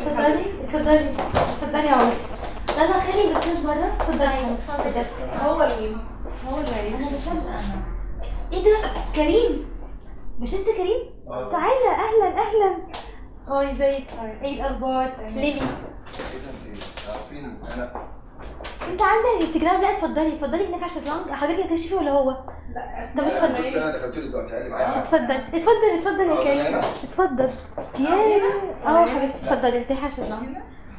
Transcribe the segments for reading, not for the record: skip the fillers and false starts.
اتفضلي اتفضلي اتفضلي يا عمتي. لا خلي البسناس بره. اتفضلي هو اللي انا مش انا. ايه ده كريم؟ مش انت كريم؟ تعالى اهلا اهلا. هاي ازيك؟ ايه الاخبار؟ ليلي عارفين انا انت عندك انستجرام؟ لا اتفضلي اتفضلي هناك على الشезлونج. حضرتك هتكشفي ولا هو؟ لا طب اتفضلي. انا دخلت له دلوقتي قال لي معايا اتفضل اتفضل اتفضل يا كريم اتفضل. يا حبيبتي اتفضلي ارتاحي على الشезлونج.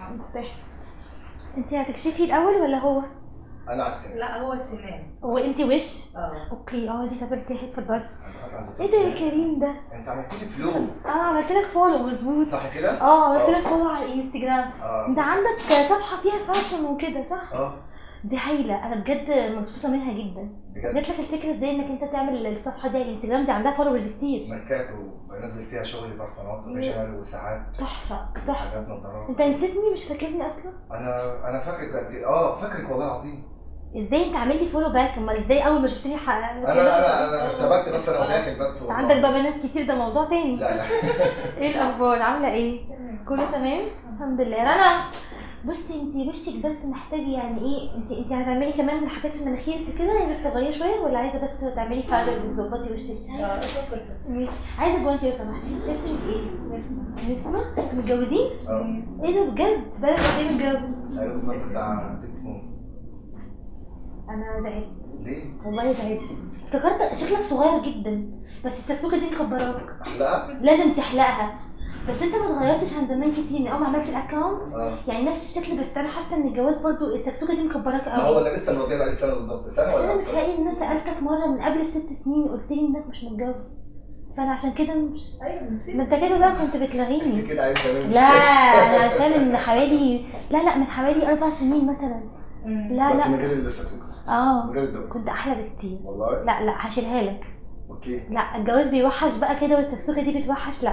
انت هتكشفي الاول ولا هو؟ انا على السنان. لا هو سنان. هو انت وش؟ اوكي دي. طب ارتاحي اتفضلي. ايه ده يا كريم ده؟ انت عملت لي فلو. عملت لك فولو مظبوط صح كده؟ عملت لك فولو على الانستجرام. انت عندك صفحه فيها فاشن وكده صح؟ دي هايله. انا بجد مبسوطه منها جدا. جات لك الفكره ازاي انك انت تعمل الصفحه دي على الانستجرام؟ دي عندها فولورز كتير. ماركات وبنزل فيها شغل برفانات وريجنال وساعات. تحفه حاجات نظارات. انت نسيتني مش فاكرني اصلا؟ انا فاكرك قد ايه. فاكرك والله العظيم. ازاي انت عامل لي فولو باك؟ امال ازاي اول ما شفتني انا ارتبكت بس انا داخل بس والله. عندك بقى بنات كتير ده موضوع تاني. لا ايه الاخبار؟ عامله ايه؟ كله تمام الحمد لله. رنا بصي انتي وشك بس محتاج يعني ايه، انتي هتعملي كمان حاجات في مناخيرك كده يعني تصغريها شويه ولا عايزه بس تعملي فعلا وتظبطي وشك؟ ماشي. عايزه جوانتي لو سمحتي. اسمك ايه؟ نسمه. انتوا متجوزين؟ ايه ده بجد؟ بقالك قد ايه متجوز؟ ايوه بالظبط بتاع 6 سنين. انا زعلت. ليه؟ والله زعلت. افتكرت شكلك صغير جدا بس السكسوكه دي مكبراك. احلقها؟ لازم تحلقها. بس انت ما اتغيرتش عن زمان كتير من اول ما عملت الاكونت. يعني نفس الشكل بس انا حاسه ان الجواز برضو السكسوكه دي مكبراك قوي. هو انا لسه الموضوع بقى لي سنه بالظبط. سنه ولا انا متهيألي ان انا سالتك مره من قبل 6 سنين قلت لي انك مش متجوز فانا عشان كده مش. ايوه نسيت. ما انت كده بقى كنت بتلغيني. انت كده عايزه لا انا عارفاه من حوالي من حوالي 4 سنين مثلا. لا بس من غير السكسوكه. من غير الدوز كنت احلى بكتير والله. لا هشيلها لك. اوكي. لا الجواز بيوحش بقى كده والسكسوكه دي بتوحش.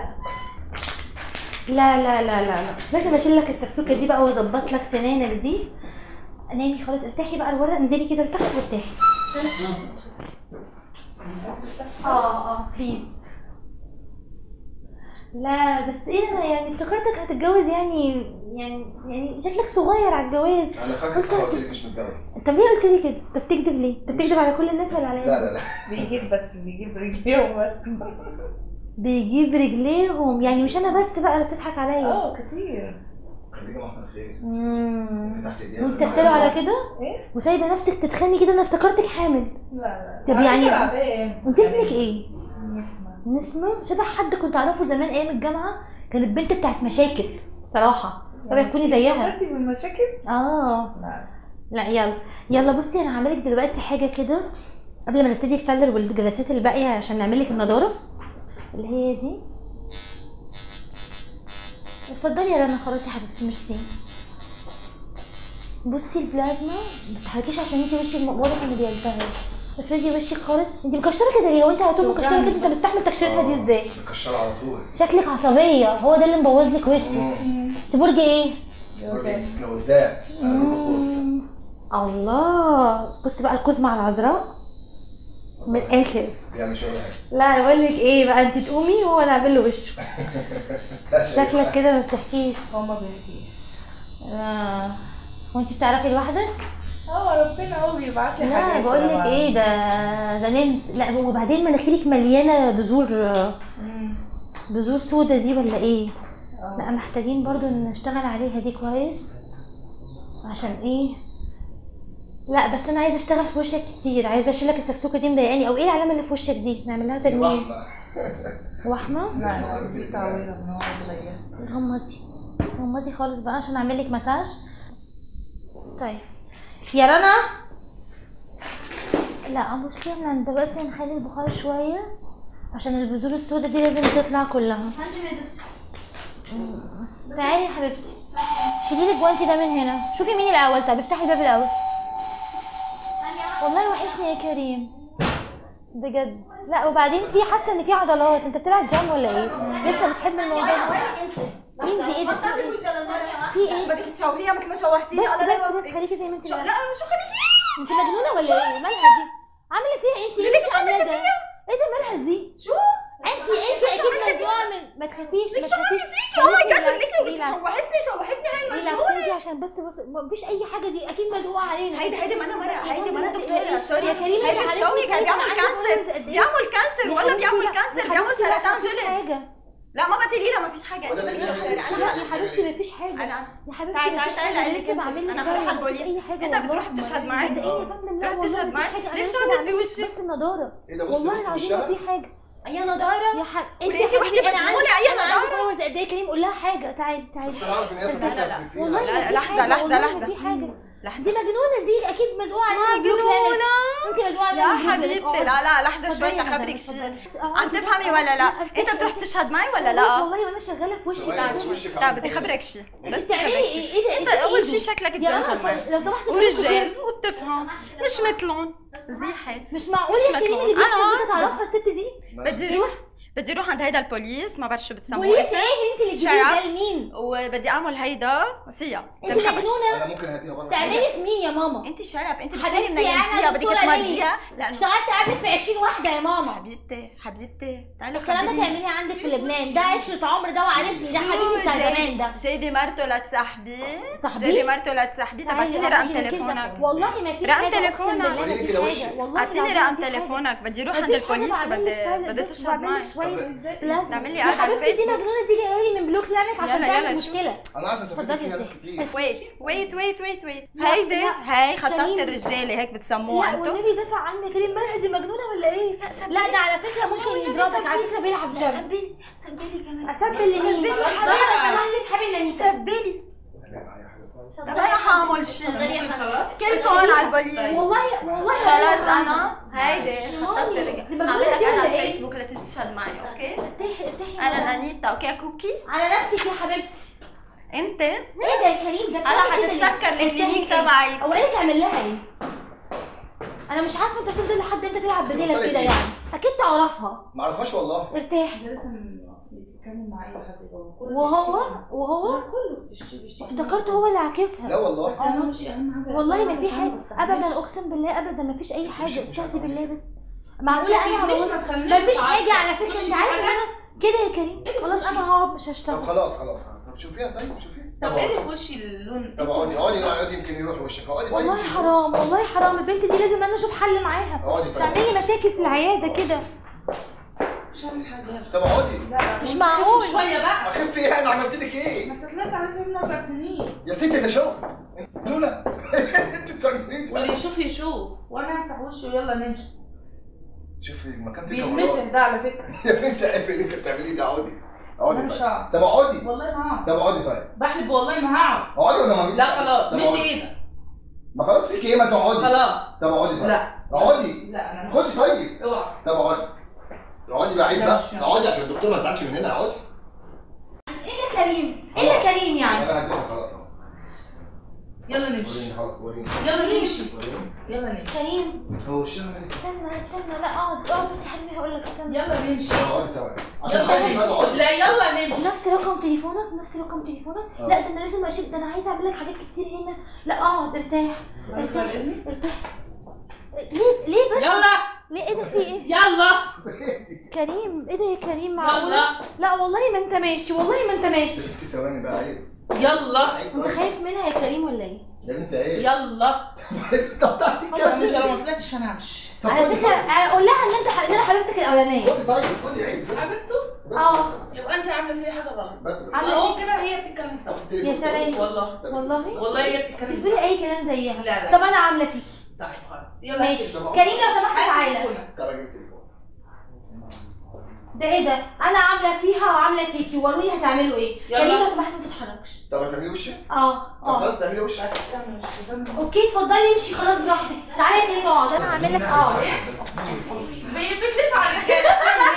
لا لازم اشيل لك السكسوكه دي بقى واظبط لك سنانك دي. نامي خلاص ارتاحي بقى الورقه. انزلي كده لتحت وارتاحي. بليز. لا بس ايه انا يعني افتكرتك هتتجوز يعني شكلك صغير على الجواز. انا فاكر صح قلت لك مش متجوز. طب ليه قلت لي كده؟ انت بتكذب ليه؟ انت بتكذب على كل الناس ولا عليا؟ لا بيجيب رجليهم بس. بيجيب رجليهم يعني مش انا بس بقى اللي بتضحك عليا. كتير. خليكي محمد خير. وانت سكتله على كده؟ ايه؟ وسايبه نفسك تتخني كده. انا افتكرتك حامل. لا طب يعني انت اسمك ايه؟ نسمة. شبه حد كنت اعرفه زمان ايام الجامعه. كانت بنت بتاعت مشاكل صراحه. طب تكوني زيها. انت من مشاكل؟ لا يلا بصي انا هعملك دلوقتي حاجه كده قبل ما نبتدي الفلر والجلسات الباقيه عشان نعمل لك النضاره اللي هي دي. اتفضلي يا رنا. خلاص يا حبيبتي ميرسي. بصي البلازما ما تتحركيش عشان انتي وشك واضح انه بيلتهب. افردي وشك خالص. انتي مكشره كده ليه؟ وانت على طول مكشره كده؟ انت مستحمل تكشيرتها دي ازاي؟ مكشره على طول. شكلك عصبيه. هو ده اللي مبوظ لك وشك. انت برج ايه؟ جوزاء. الله. بصي بقى القزمه على العذراء من الاخر. يعني مش ولا حاجه. لا بقول لك ايه بقى، انت تقومي وهو انا اعمل له وشه. شكلك كده ما بتحكيش. هو ما بيحكيش. وانت بتعرفي لوحدك؟ ربنا هو بيبعت لي حاجات. لا بقول لك ايه ده نمس. لا وبعدين مناخيرك مليانه بذور سودا دي ولا ايه؟ لا محتاجين برضو نشتغل عليها دي كويس. عشان ايه؟ لا بس انا عايزه اشتغل في وشك كتير. عايزه اشيلك السكسوكه دي مضايقاني. او ايه العلامه اللي في وشك دي؟ نعمل لها تجميل. وحمه. لا دي تعويره من هو صغير. غمضي خالص بقى عشان اعمل لك مساج. طيب يا رنا. لا بصي احنا دلوقتي هنخلي البخار شويه عشان البذور السوداء دي لازم تطلع كلها. تعالي يا حبيبتي. شيلي لي الجوانتي ده من هنا. شوفي مين الاول. طب افتحي الباب الاول. والله وحشني يا كريم بجد. لا وبعدين في حاسه ان في عضلات. انت بتلعب جيم ولا ايه؟ لسه بتحب الموضوع ده؟ مين دي؟ ايه ده؟ في ايه؟ مش بدك تشوهيها مثل ما شوهتيني. بس خليكي زي ما انت. لا شو خليكي؟ انت مجنونه ولا ايه؟ مالها دي؟ عامله فيها ايه؟ انت عامله ده؟ ايه ده مالها دي؟ شو؟ انت اكيد مزنوقه من ما تخافيش ليك شغلني فيكي. او ماي جاد ليك شوهتني هاي المجنونه. لا عشان بس مفيش اي حاجه، دي اكيد مزنوقه علينا. هيدي ما انا مرة، هيدي ما انا دكتوره سوري. يا كريم هي بتشوهك، بيعمل كانسر ولا بيعمل سرطان جلد. لا ما بتقولي ما فيش حاجه. يا حبيبتي مفيش حاجه. يا حبيبتي تعالي تعالي لك انا هروح على البوليس. انت بتروح تشهد معي؟ تروح تشهد معي؟ ليش شغلت بوشي؟ بس النضاره ده والله العظيم ما في حاجه. اي نضاره يا حبيبتي انت وحده مجنونه. اي نضاره قد ايه كريم؟ قول لها حاجه. تعالي بس انا عارف ان هي لا والله لحظه في حاجه. لحظه دي مجنونه، دي اكيد مزقوقه عليها. مجنونه انت مزقوقه عليها يا حبيبتي. لا لحظه شوي اخبرك شيء. عم تفهمي ولا لا؟ انت بتروح تشهد معي ولا لا؟ والله وانا شغاله في وشك. لا بدي اخبرك شيء، بس تعملي ايه؟ انت اول شيء شكلك جنتلمان لو سمحتي ورجال وبتفهم، مش مثلهم زيحه. مش معقول يا كريم اللي تعرفها الست دي. بدي اروح عند هيدا البوليس، ما بعرف شو بتسموه. بوليس ايه؟ انت اللي جايه لمين؟ وبدي اعمل هيدا فيها. انت مجنونه؟ انا ممكن هديها بره. تعملي في مين يا ماما؟ انت شرب، انت حبيبتي بتقولي منيمتيها بدك تمرضيها. لا اشتغلت قبلك في 20 واحده يا ماما. حبيبتي تعالي الكلام ده تعمليه عندك في لبنان، ده عشرة عمر ده وعارفني، ده حبيبي بتاع زمان ده. جايبي مرته لتسحبيه. جايبي مرته لتسحبيه. طب اعطيني رقم تليفونك. والله ما في رقم تليفونك. اعطيني رقم تليفونك. بدي اروح عند البوليس. بدي تشهد معي. نعمل لي قاعده على الفيسبوك. دي مجنونه دي جايه لي من بلوك لانك عشان تعمل مشكله. انا عارفه سافرت فيها ناس كتير. ويت هي خطفت الرجاله هيك بتسموها انتم. والنبي دافع عني كريم. مالها دي مجنونه ولا ايه؟ لا ده على فكره ممكن يضربك، على فكره بيلعب جنب. سبلي كمان. اسبل لمين؟ حبيبي اسحبي لمين؟ سبلي. طب انا هعمل شيء. كيف هون على البوليس؟ والله خلاص انا هيدي خطفت الرجال. هعملها انا على الفيسبوك لتيجي تشهد معي. اوكي ارتاحي انا انيتا. اوكي كوكي على نفسك يا حبيبتي. انت ايه ده يا كريم؟ ده انا هتتسكر الكلينيك تبعي. هو ايه تعمل لها ايه؟ انا مش عارفه انت تفضل لحد امتى تلعب بديلك كده يعني. اكيد تعرفها. ما اعرفهاش والله. ارتاحي. لازم يتكلم مع اي حد جوه. وهو كله افتكرت هو اللي عاكسها. لا والله. بس انا مش اهم حاجه. والله ما في حاجه ابدا، اقسم بالله ابدا ما فيش اي حاجه. استهدي بالله بس. معقوله انا ما فيش حاجه على فكره. انت عارفه انا كده يا كريم. خلاص انا هقعد مش هشتغل. طب خلاص طب شوفيها. طيب شوفيها. طب ايه اللي في وشي اللون؟ طب اقعدي يمكن يروح وشك. اقعدي. والله حرام والله حرام. البنت دي لازم انا اشوف حل معاها. اقعدي. تعملي مشاكل في العياده كده. مش هعمل حاجه. طب اقعدي. مش معقول. شويه بقى. اخف ايه؟ انا عملت لك ايه؟ ما انت طلعت على فيلم من 4 سنين. يا ستي ده شغل. لولا انت بتعملي واللي يشوف يشوف وانا همسح وشي ويلا نمشي. شوفي المكان فيه بيتمسح ده على فكره. يا بنت قلبي اللي انت بتعمليه ده. اقعدي. انا مش هقعد. طب اقعدي. والله ما هقعد. طب اقعدي. طيب بحلف والله ما هقعد. اقعدي ولا ما لا خلاص مد ايدك. ما خلاص فيك ايه؟ ما تقعدي. خلاص. طب اقعدي. طيب لا اقعدي. لا انا خدي. طيب اوعى. طب اقعدي. اقعدي بقى. عيب بقى. اقعدي عشان الدكتور ما تزعلش مننا. اقعدي. ايه يا كريم؟ ايه يا كريم يعني؟ انا هديها خلاص اهو. يلا نمشي. وريني خلاص. وريني. يلا نمشي. وريني. يلا نمشي. كريم هو الشهر ايه؟ استنى لا اقعد بس حبيبي هقول لك استنى. يلا نمشي. اقعدي ثواني عشان يلا خايف بقى. نمشي. اقعدي. لا يلا نمشي. نفس رقم تليفونك. لا ده انا لازم اشيل. ده انا عايزه اعمل لك حاجات كتير هنا. لا اقعد. ارتاح. ليه بس؟ يلا. ليه؟ ايه ده؟ في ايه؟ يلا. كريم ايه ده يا كريم؟ معقوله؟ يلا. لا والله ما انت ماشي. والله ما انت ماشي. ست ثواني بقى. عيب. يلا. انت خايف منها يا كريم ولا ايه؟ يا بنت عيب. يلا. طب تعالي انت لو ما طلعتش انا همشي. على فكره قول لها ان انا حبيبتك الاولانيه. خدي. طيب خدي. عيب. حبيبته؟ يبقى انت عامله فيها حاجه غلط. بس اهو كده هي بتتكلم سوا. يا سلام. والله هي بتتكلم بتقولي اي كلام زيها. لا طب انا عامله فيك. طيب خلاص يلا. ماشي كريم لو سمحت تعالى. تعالى جيب التليفون. ده ايه ده؟ انا عامله فيها وعامله فيكي. وروني هتعملوا ايه؟ يلا. كريم لو سمحت ما تتحركش. طب هتعملي وشك؟ طب خلاص تعملي وشك. اوكي اتفضلي امشي خلاص براحتك. تعالى يا كريم اقعد. انا هعمل لك بتلف على الرجاله.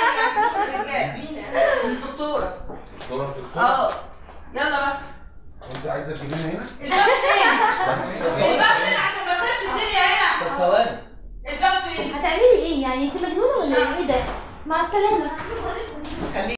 الدكتوره. يلا بس. انت عايزه تجيبينا هنا؟ الباب فين عشان ما تخش الدنيا هنا. طب ثواني. الباب فين؟ هتعملي ايه يعني؟ انت مجنونه ولا ايه ده؟ مع السلامه.